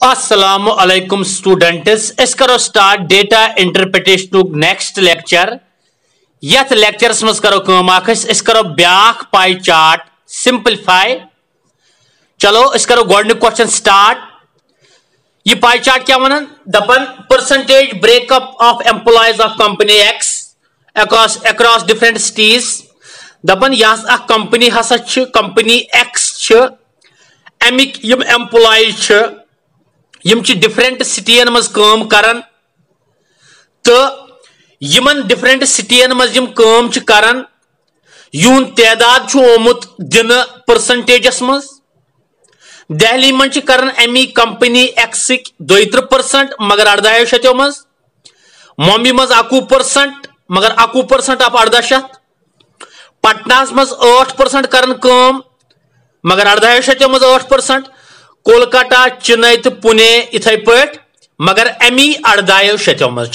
अस्सलाम अलैकुम स्टूडेंट्स अस करो start data interpretation next lecture यथ लेक्चरस मज करो काम अस करो ब्याख पाई चार्ट सिंपलीफाई। चलो अस करो गोडनिक क्वेश्चन स्टार्ट। ये पाई चार्ट क्या वनान दपन percentage breakup of employees of company X across different cities. दपन यह कंपनी हसा कंपनी एक्स अमिक यम एम्प्लॉयज यम डिफरेंट सिटियन मज काम करन तो यमन डिफरेंट सिटियन मज यम काम करन यून तादाद ओमुत दिन परसेंटेजस मज। दिल्ली मज करन अमी कंपनी एक्स 32% मगर 1800 मज, मुंबई मज 21% मगर 21% ऑफ 1800, पटना मज 8% करन काम मगर 1800 मज 8%, कोलकाता चेन्नई तो पुणे इथे पट मगर अमी 1800 मज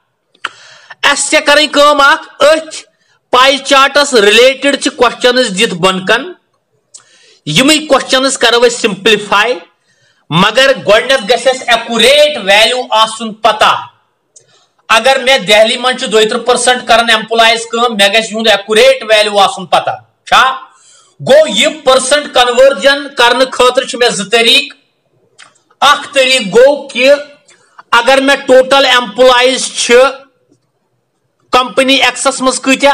कर पाई चार्टस रिलेटेड क्वेश्चन दित बनकन यम क्वेश्चन करो सिंपलीफाई मगर गोडनेथ गसेस एक्यूरेट वैल्यू आसुन पता। अगर मैं दिल्ली मन 32% करन एम्प्लॉयज काम मे गस यूं एक्यूरेट वैल्यू आसुन पता छा गो ये परसेंट कन्वर्जन करने खतर मे 2 तरीक। अख तरीक गो कि अगर मैं टोटल एम्प्लॉयज कंपनी एक्सस मज कत्या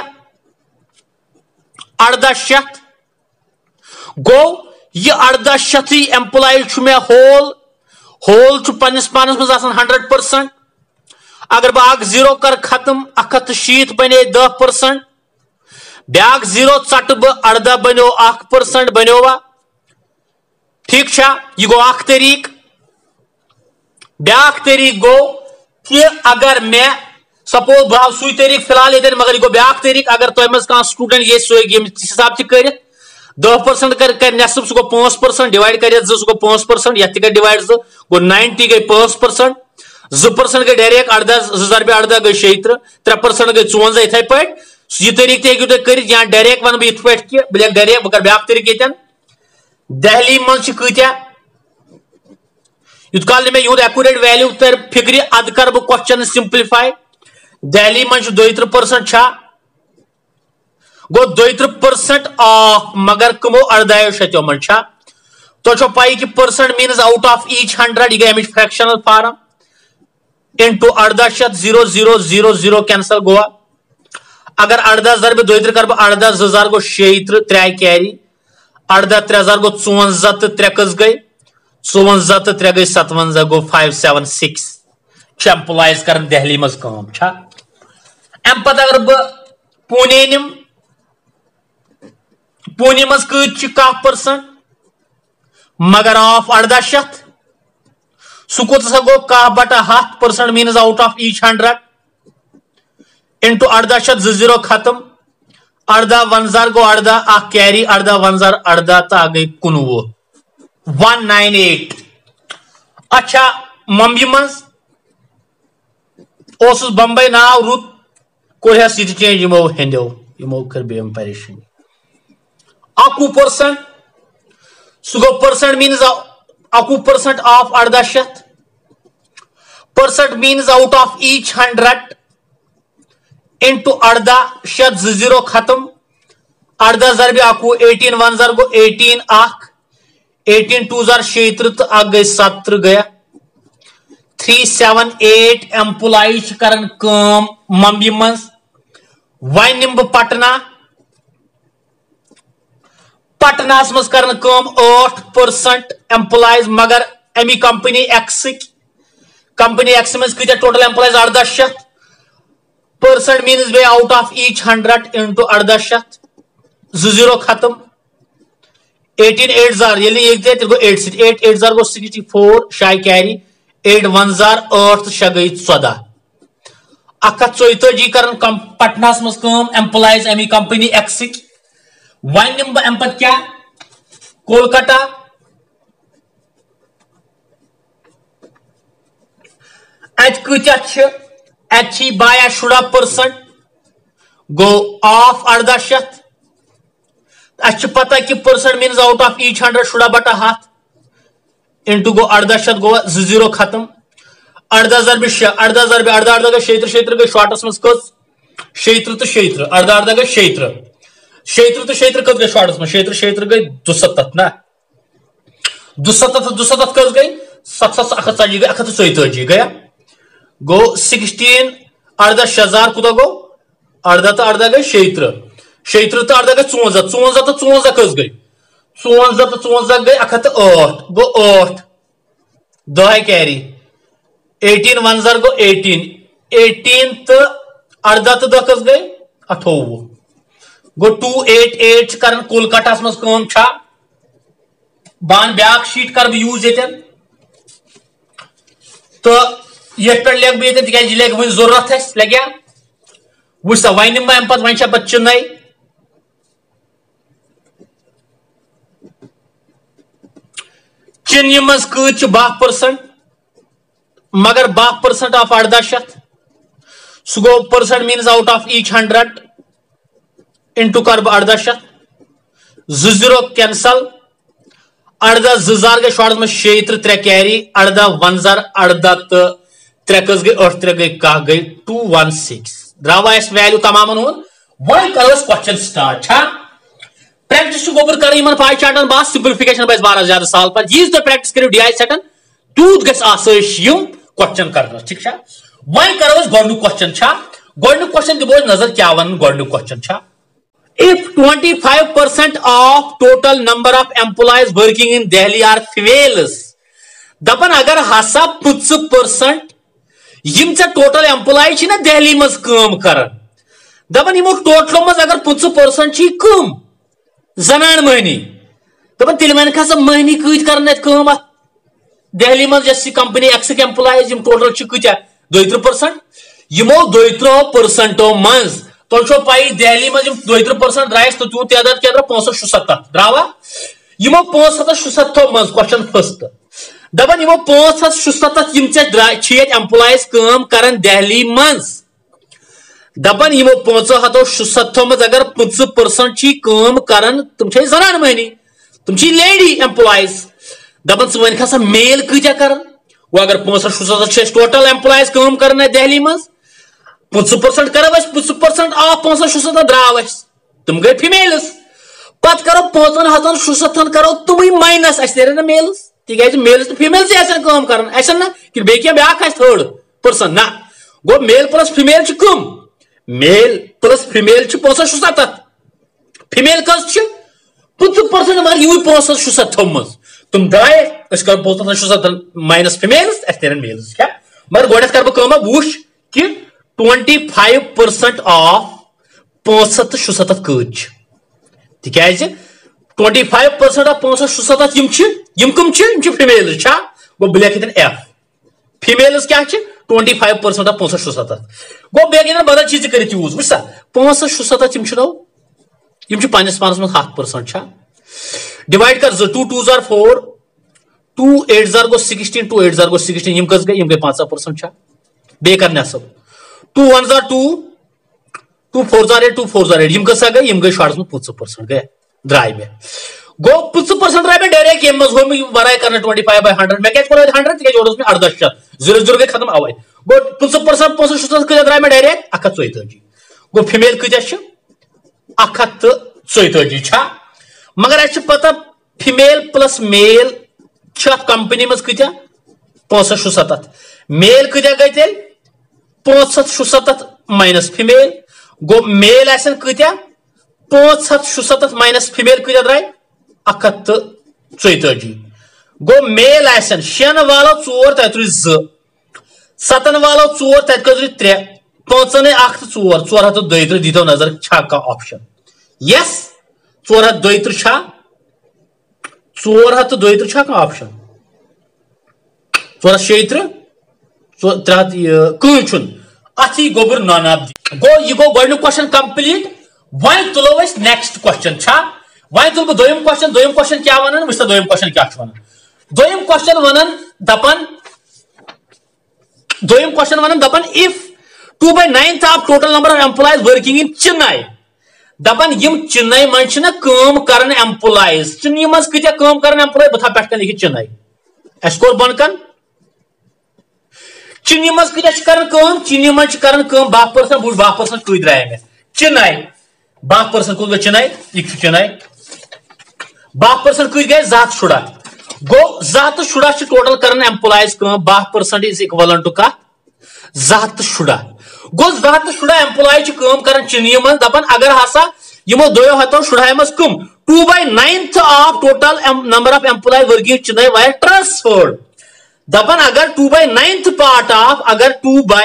1800 गो ये 1800 एम्प्लॉयज मे होल पन्निस पानस मज 100%। अगर बह 0 कर खत्म 170 बने 10%, ब्याक 0 चट बह 18 बनो 1% बनो ठीक छा। यह गो अख तरीक। ब्याक तरीक गो कि अगर मैं सपोज बह सुई तरीक फिलहाल ये मगर यह गो ब्याक तरीक अगर तुम कह स्टूडेंट ये हिसाब कर 10% कर नसब सह गो 5% डिवाइड कर 2 सह गो 5% ये डिवाइड 2 गो 90 गई 5%, 2% गई डायरेक्ट 18 2018 गई 70, 3% गई 54 इथे पे। यह तरीक तू कर या डायरेक्ट वन बह पे कि बह डायरेक्ट बह ब्याक तरीक ये दिल्ली मज कत्या युत काल मे यूं एक्यूरेट वैल्यू तर फिक्र अद कर बह क्वेश्चन सिंपलीफाई। दिल्ली मज 32% गो 32% ऑफ मगर कमो 1800 मज तो पाई कि percent means out of each 100 यह गई फ्रैक्शनल फॉर्म इनटू 1800 0 0 0 0 कैंसल गोवा। अगर 18 दरब 2 कर 18 2000 गो 6 3 कैरी 18 3000 गो 54 तो 3 कस गई 54 तो 3 गई 57 गो 576 एम्प्लॉयज कर दिल्ली मज काम छा। अम पत अगर बह पुणे निम पुणे मज कह% मगर ऑफ 1800 सह कोत गो 10/10% means out of each 100 into 1800 0 खत्म 18 1000 गो 18 आ कैरी 18 1000 18 तो आ गई 198। अच्छा मुंबई मज बम्बई नाव रुत कोरस ये चेंज यमो हंदो यमो कर बेम परेशानी 21% सह गो percent means 21% of 1800, percent means out of each 100 into 18 0 खत्म 18 जरब 18 1000 गो 18 18 2000 6 तो आ गई 7 गया 378 एम्प्लॉयज करन काम मुंबई मज। वन निम बह पटना मज करन काम 8% एम्प्लॉयज मगर अमी कंपनी एक्स मज कत्या टोटल एम्प्लॉयज 1800, परसेंट मीन्स बे आउट ऑफ ईच 100 इंटू 1800 0 खत्म 18 8000 ये 8 8000 गो 64 शाय कैरी 8 1000 8 6 गई 14 144 कर पटना मज काम एम्प्लॉयज अमी कंपनी एक्स। वन निम अम पे क्या कोलकाता अच्छी 62% गो ऑफ 1800 अच्छ पता कि percent means out of each 100 10/10 into गो 1800 गो 0 खत्म 18 ज़रब 6 18 ज़रब 18 18 गई 76 गई शॉर्टस मज कस 76 तो 76 18 18 गई 76 76 तो 76 कत गई शॉर्टस मज 76 76 गई 270 ना 270 कस गई 740 गई 140 गया गो 16 18 6000 कुदा गो 18 तो 18 गई 76 76 तो 18 गई 54 54 तो 54 कस गई 54 तो 54 गई 108 गो 8 2 कैरी 18 1 ज़र गो 18 18 तो 18 तो 10 कस गई 28 गो 288 कर कुल कटस मज कम छा बान ब्याक शीट कर यूज यन तो ये पे लेख बह तक लेख वो जरूरत लगे वो सा वन अम पे वन पे चिन्ह चिन्ह मज कत 12% मगर 12% ऑफ 1800 सह गो percent means out of each 100 into कर 1800 0 कैंसल 18 2000 गई शॉर्ट में 76 3 कैरी 18 1 ज़र 18 तो 3 कस गई 8 3 गई कह गई 216 द्रावा इस वैल्यू तमाम वन करो क्वेश्चन स्टार्ट प्रैक्टिस गोबर कर पाई चाटन बात सिंपलिफिकेशन बस 12 ज्यादा साल पर यीज तो प्रैक्टिस करो DI सेटन तूत गस आसाइश क्वेश्चन कर ठीक वन करो गोडनु क्वेश्चन दिबो नजर क्या वन गोडनु question if 25% of total number of employees working in Delhi are females दपन अगर हसा 50% यम टोटल एम्प्लॉय ना दिल्ली मज काम कर दपन यमो टोटल मज अगर 50% कम जनान महनी दपन तिल वन हसा महनी कत कर दिल्ली मज कंपनी एक्स एम्प्लॉयज टोटल कत्या 32% यमो 32% मज तो पाई दिल्ली मज 32% द्रायस तो तू तादाद क्या 65 द्रावा यमो 65 मज क्वेश्चन फर्स्ट दपन यमो 65 यम एम्प्लॉयज काम करन दिल्ली मज दपन यमो 65 मज अगर 50% काम करन तुम जनान महनी तुम लेडी एम्प्लॉयज दपन स वन हसा मेल कत्या कर वो अगर 65 टोटल एम्प्लॉयज काम करन दिल्ली मज 50% करो 50% ऑफ 65 द्राव तुम गई फीमेल्स पत करो 65 करो तुम माइनस ना मेल्स तिक मेल्स तो फीमेल्स काम कर कि ब्या थर्ड पर्सन ना गो मेल प्लस फीमेल कम मेल प्लस फीमेल 65 फीमेल कस 50% मगर यू 65 मज तुम द्राय करो 65 माइनस फीमेल्स मेल्स क्या मगर गोड कर वुश कि 25% ऑफ 65 कत तिकाज 25% ऑफ 65 यम कम फीमेल्स गो ब्लैक F फीमेल्स क्या 25% ऑफ 65 गो बे बदल चीज कर यूज वो 65 यम पन्नस पानस मज 100% डिवाइड कर 2 2 ज़र 4 2 8 ज़र गो 16 2 8 ज़र गो 16 यम कस गई 50% बे कर नसब 2 1 ज़र 2 2 4 ज़र 8 2 4 ज़र 8 यम कसा गई यम गई शॉर्ट्स में 50% गए द्राय में गो 50% द्राय में डायरेक्ट यम मज हो बराय करना 25/100 मैं क्या करो 100 के जोड़स में 18 0 0 गई खत्म आवे गो 50% 65 के द्राय में डायरेक्ट 140 गो फीमेल कत 140 छा मगर अच्छे पता फीमेल प्लस मेल कंपनी मज कत 65 मेल कत गई तेल 65 माइनस फीमेल गो मेल कत्या 65 माइनस फीमेल कत्या द्राय 140 गो मेल शेन वालो 4 तत 2 7 वालो 4 तत 3 5 1 4 432 दीतो नजर छा का ऑप्शन यस 432 छा 432 छा का ऑप्शन 476 कन अथी गोबर नॉन ऑफ गो ये गो गोल्ड क्वेश्चन कंप्लीट वन तुलो नेक्स्ट क्वेश्चन छा वन तुल बह दोयम क्वेश्चन क्या वन वो दोयम क्वेश्चन क्या वन दोयम क्वेश्चन वन दपन if 2/9 of total number of employees working in Chennai दपन यम चेन्नई मज काम कर एम्प्लॉयज चेन्नई मज कत्या काम कर एम्प्लॉय बथा पे लिखित चेन्नई اس कोर बन कन चिन्नी मज चिन्नी मज 10% बुझ 10% कत द्राय मे चिनाई 10% कत गई चिनाई यह चिनाई 10% कत गए 100 शुड़ा गो 100 शुड़ा टोटल कर एम्प्लॉयज 10% इज इक्वल टू कत 100 शुड़ा गो 100 शुड़ा एम्प्लॉय कर चिन्नी मज दपान अगर हसा यमो 200 शुड़ा मज कम 2/9 of total number of employee working Chennai वाया ट्रांसफर्ड दपान अगर 2/9 पार्ट ऑफ अगर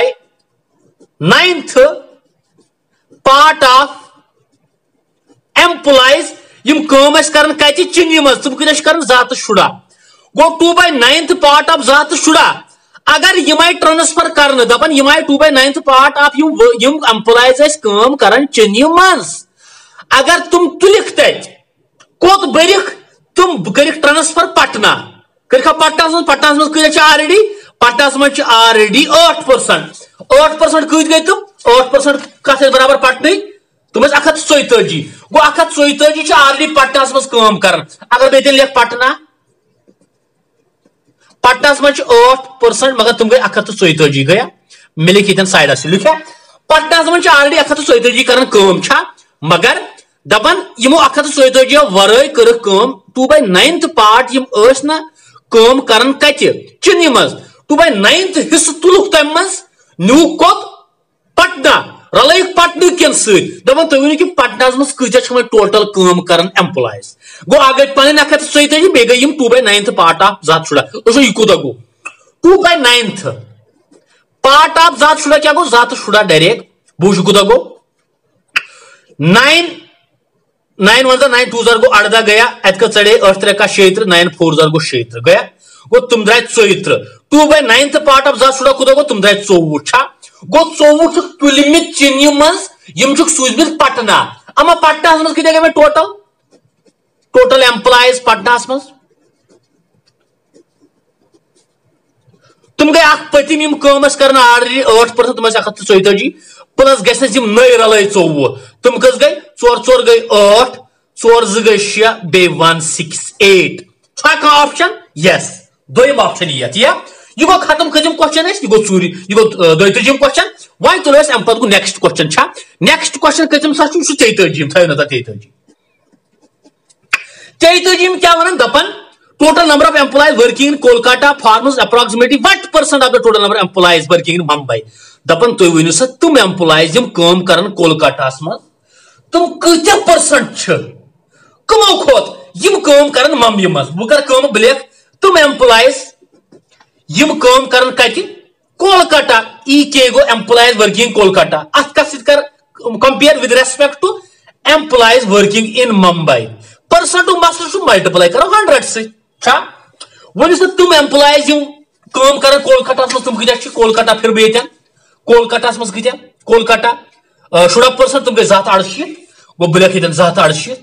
2/9 पार्ट ऑफ एम्प्लॉयज यम काम कर कत चिन्नी मज तुम कत कर 100 शुड़ा गो 2/9 पार्ट ऑफ 100 शुड़ा अगर यम ट्रांसफर कर दपान यम 2/9 पार्ट ऑफ यम एम्प्लॉयज काम कर चिन्नी मज अगर तुम तुलिक तत कोत बरिक तुम कर ट्रांसफर पटना कर पटना मज ऑलरेडी पटना मज ऑलरेडी 8% कत गई तुम 8% कत बराबर पटन तुम 144 गो 144 ऑलरेडी पटना मज काम कर अगर बे लिख पटना मज 8% मगर तुम गई 144 गया मे लिख ये साइडस लिखा पटना मज ऑलरेडी 144 कर मगर दपान यमो 144 वराई कर 2/9 पार्ट यम काम कर कत चिन्नी मज 2/9 हिस्स तुलुक तम मज नुक कोत पटना रलैक पटन कन सपन तुम वन कि पटना मज कत टोटल काम कर एम्प्लॉयज गो आ गई पन 144 बे गई 2/9 पार्ट ऑफ 100 शुड़ा यह कूदा गो 2/9 पार्ट ऑफ 100 शुड़ा क्या गो 100 शुड़ा डायरेक्ट बूझ कूदा गो 9 1 9 2 गो 18 गया अत चढ़े 8 3 76 9 4 गो 76 गया गो तुम द्राय 74 2/9 पार्ट ऑफ 100 शुड़ा कूदा गो तुम द्राय 24 गो 24 तुलमित चिन्नी मज यम सूजमित पटना अमा पटना मज कत गए टोटल एम्प्लॉयज पटना मज तुम गए पतिम यम काम कर ऑलरेडी 8% तुम 144 प्लस गि नई रल 24 तुम कस गई 4 4 गई 8 4 2 गई 6 बे 168 ऑप्शन यस दोम ऑप्शन ये गो खत्म कजम क्वेश्चन यह गो चूरी यह गो 23 क्वेश्चन वह तुलो अम पे गो नेक्स्ट क्वेश्चन नेक्स्ट क्वेश्चन कजम सा 23 थो ना 23 क्या वन दपान total number of employees working in Kolkata forms approximately what percent of the total number of employees working in Mumbai दपन तुम वनु सा तुम एम्प्लॉयज यम काम करन कोलकाता मज तुम कत परसेंट कमो खोत यम काम करन मम्मी मज बह कर काम ब्लैक तुम एम्प्लॉयज यम काम करन कत कोलकाता ई के गो एम्प्लॉयज वर्किंग कोलकाता अत कर compare with respect to employees working in Mumbai percent मसल मल्टीप्लाई करो 100 से वन तुम एम्प्लॉयज यम काम कर कोलकाता मज तुम कत कोलकाता फिर बे कोलकाता मज कत कोलकाता 60% तुम गई 168 गो बह लिख 168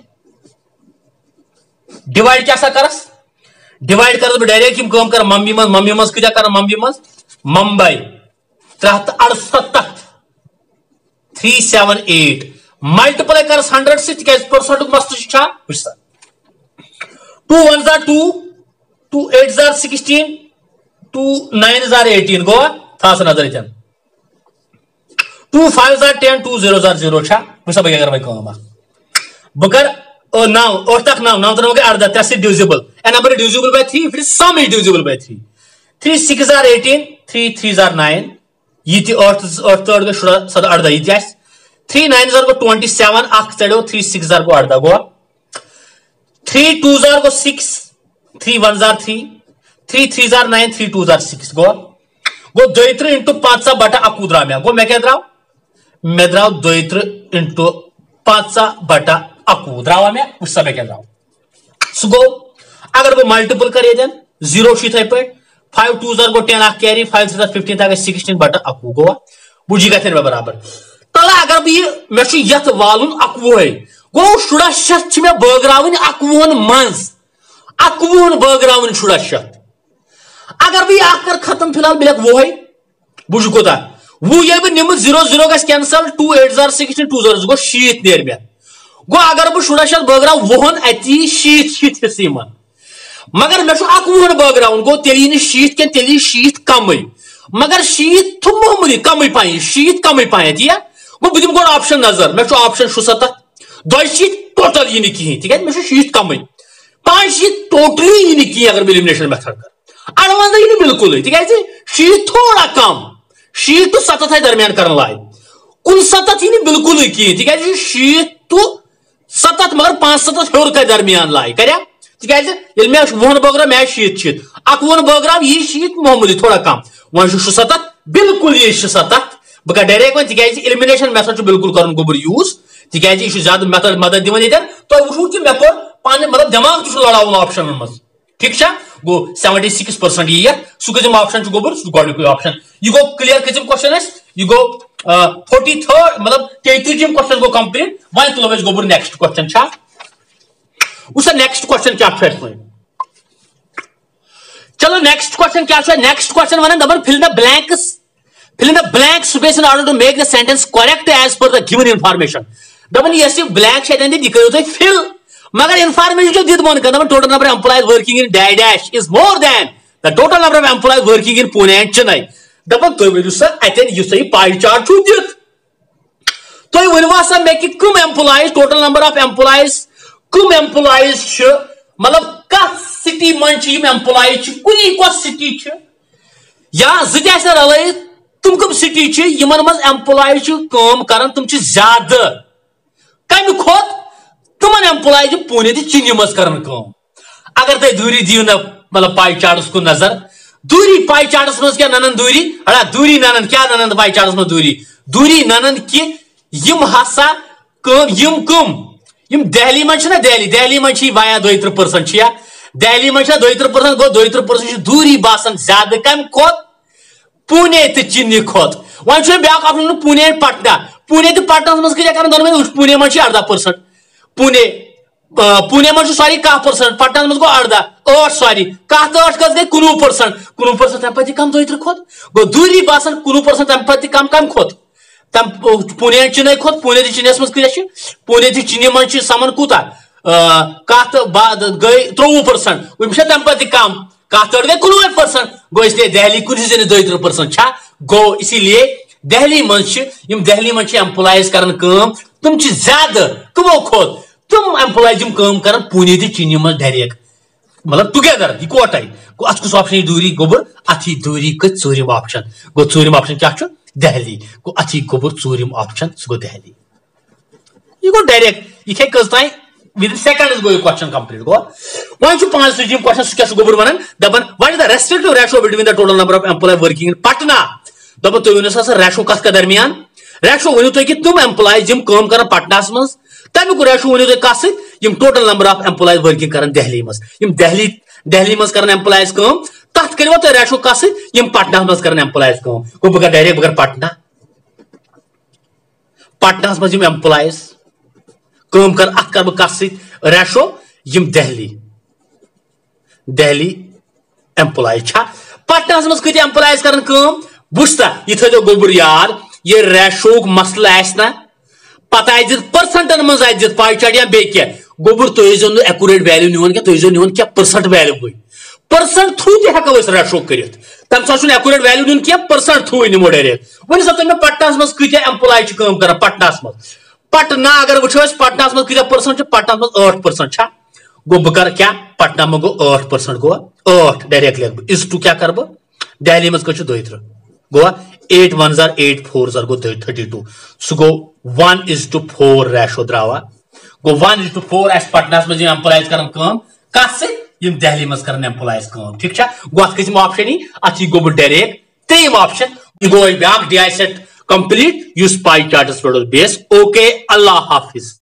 डिवाइड क्या करस डिवाइड कर डायरेक्ट यम काम कर मम्मी मज कत कर मम्मी मज मुंबई 368 378 मल्टीप्लाई कर 100 से परसेंट मसल 2 1 2 2 8 16 2 9 18 गो था नजर 2 5 10 2 0 0 सब अगर वह बकर 9 8 तक 9 9 हो गए 18 3 divisible a number divisible by 3 फिर सम इज डिविजिबल बाय 3 3 6 18 3 3 9 ये 8 8 8 गए 18 ये 3 9 गो 27 अख चढ़ो 3 6 गो 18 गो 3 2 गो 6 3 1 3 3 3 9 3 2 6 गो 23 इंटू 5 बटा 11 द्राव मे गो मे क्या द्राव मे द्राव 23 इंटू 5 बटा 11 द्राव मे उस समय क्या द्राव सो गो अगर वो मल्टीपल कर 0 पे 5 2 गो 10 कैरी 5 3 15 तक 16 बटा 11 गो बुझी गए बराबर तला अगर बह मे यथ वालुन 11 गो शुड़ा शत मे बगरावन 11 मज 11 बगरावन शुड़ा शत अगर बह यह कर खत्म फिलहाल बिलक वो बुझ कोता वो ये निम 0 0 गस कैंसल 2 8 16 2 0 गो 7 नेर मे गो अगर बह शुड़ा शत बगरा वोहन अति 7 हिस्से मन मगर मे अकवुहन बैकग्राउंड गो तेल शीत क्या तेल शीत कम मगर शीत थो मामूली कम पाए शीत कम पाए या गो बह दिम ऑप्शन नजर मे ऑप्शन 67 2 टोटल यह कहें तक मे शीत कम 5 टोटली यह कहें अगर एलिमिनेशन मेथड कर 58 यह बिल्कुल तक शीत थोड़ा कम शीत तो 7 दरमियान कर लाए 59 यह बिल्कुल कहें तक शीत तो 7 मगर 5-7 हर कर दरमियान लाए कर मे वुहन बैकग्राउंड मे शीत शीत 51 बैकग्राउंड यह शीत मामूली थोड़ा कम वन 67 बिल्कुल यह 67 बह कर डायरेक्ट वन तक एलिमिनेशन मेथड बिल्कुल कर गोबर यूज तक यह ज्यादा मेथड मदद दिवान तुम वो कि मे पे पान मतलब दिमाग लड़ान ऑप्शन मज ठीक गो 76% ये सह कम ऑप्शन गोबर सह ऑप्शन यह गो क्लियर कम क्वेश्चन यह गो 43rd मतलब 33 क्वेश्चन गो कंप्लीट वन तुलो गोबर नेक्स्ट क्वेश्चन उस नेक्स्ट क्वेश्चन क्या चलो नेक्स्ट क्वेश्चन क्या नेक्स्ट क्वेश्चन वन दपन fill in the blank space in order to make the sentence correct as per the given information दपन यह blank शेतन यह करो तुम fill मगर information जो दित मन कर total number of employees working in dash is more than the total number of employees working in Pune and Chennai दपन तुम वनु सा अतन यह सही pie chart छु दित तुम वनु सा मे कि कम employees total number of employees कम एम्प्लॉइज मतलब कत सिटी मन एम्प्लॉइज कुनी कस सिटी या जैसे रल तुम कम सिटी यमन मज एम्प्लॉइज काम कर तुम ज्यादा कम खोत तुमन एम्प्लॉइज पुणे तो चिन्ह मज कर अगर तुम दूरी दियो ना मतलब पाई चार्ट्स को नजर दूरी पाई चार्ट्स मज क्या ननन दूरी अड़ा दूरी ननन क्या ननन पाई चार्ट्स में दूरी ननन कि यम हसा यम कम दिल्ली ना दिल्ली मज वाया 32% या दिल्ली मज 32% गो 32% दूरी बासन ज्यादा कम खोत पुणे तो चिन्ह खोत वन ब्या ऑप्शन पुणे पटना तो पटना मज कर दोनों पुणे मज 18% पुणे मज सॉरी 10% पटना मज गो 8 सॉरी 8 कस गई 19% तम पे कम 32 खोत गो दूरी बासन 19% तम पे कम खोत तम पुणे चिन्ह खोत पुणे चिन्हस मज पुणे चिन्ह मज समन कूता कत गई 23% वह तम पे कम कत गई 19% गो इसलिए दिल्ली कुछ 32% गो इसीलिए दिल्ली मज एम्प्लॉइज कर तुम ज्यादा कमो खोत तुम एम्प्लॉइज काम कर पुणे चिन्ह मज डायरेक्ट मतलब टुगेदर इकवटे गो अत कुछ ऑप्शन दूरी गोबर अथ दूरी कत 4 ऑप्शन गो 4 ऑप्शन क्या दिल्ली गो अथी गोबर 4 ऑप्शन सह गो दिल्ली यह गो डायरेक्ट यह कस ताई विदिन सेकंड्स गो क्वेश्चन कंप्लीट गो वन 5 क्वेश्चन सह क्या गोबर वन दपन what is the restrictive ratio between the total number of employee working in Patna दपन तुम वन सा रेशो कत दरमियान रेशो वन तुम कि तुम एम्प्लॉयज काम कर पटना मज तमिक रेशो वन तुम कत total number of employees working कर दिल्ली मज दिल्ली मज कर एम्प्लॉयज काम तथ करो तुम रेशो कत पटना मज कर एम्प्लॉयज काम गो बह डायरेक्ट बह पटना मज एम्प्लॉयज काम कर अत कर बह रेशो दिल्ली एम्प्लॉयज पटना मज कत एम्प्लॉयज कर बुझता यह थो गोबर याद ये रेशो मसल ना पता परसेंटन मज पाई चार्ट या बे गोबर तुम एक्यूरेट वैल्यू निवन तुम क्या परसेंट वैल्यू परसेंट थ्रू तक रेशो कर तम सा एक्यूरेट वैल्यू नुन क्या परसेंट थ्रू निमो डायरेक्ट वन सा तुम पटना मज कत एम्प्लॉय कर पटना मज पटना अगर वो पटना मज कत परसेंट पटना मज 8% गो बह कर क्या पटना में गो 8% गो 8 डायरेक्ट लिख इस टू क्या कर दिल्ली मज कत 32 गो 8 1 जार 8 4 जार गो 32 सह गो 1:4 रेशो द्रावा गो 1:4 अस पटना मज एम्प्लॉयज कर कत दिल्ली मज कर एम्प्लॉयज ठीक गो अत ऑप्शन अत गो डायरेक्ट 3 ऑप्शन गो ब्या DI set complete pie charts पे बेस ओके अल्लाह हाफिज।